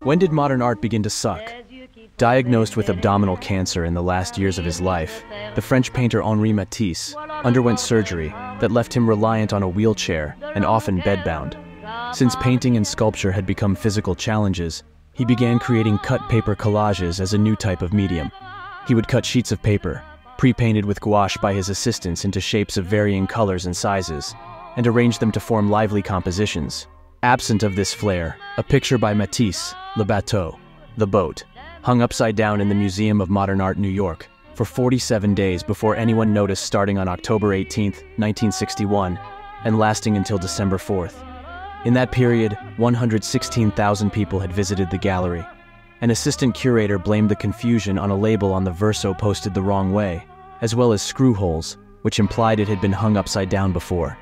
When did modern art begin to suck? Diagnosed with abdominal cancer in the last years of his life, the French painter Henri Matisse underwent surgery that left him reliant on a wheelchair and often bedbound. Since painting and sculpture had become physical challenges, he began creating cut paper collages as a new type of medium. He would cut sheets of paper, pre-painted with gouache by his assistants into shapes of varying colors and sizes, and arrange them to form lively compositions. Absent of this flair, a picture by Matisse, Le Bateau, the boat, hung upside down in the Museum of Modern Art, New York, for 47 days before anyone noticed, starting on October 18, 1961, and lasting until December 4th. In that period, 116,000 people had visited the gallery. An assistant curator blamed the confusion on a label on the verso posted the wrong way, as well as screw holes, which implied it had been hung upside down before.